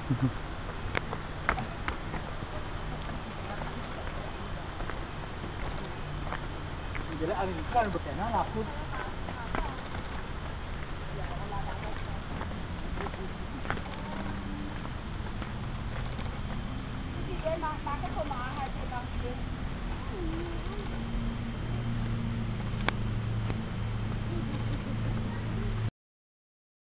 Jadi angin kan berkena laku. Chị ơi, mà cái thôn đó hay chị đang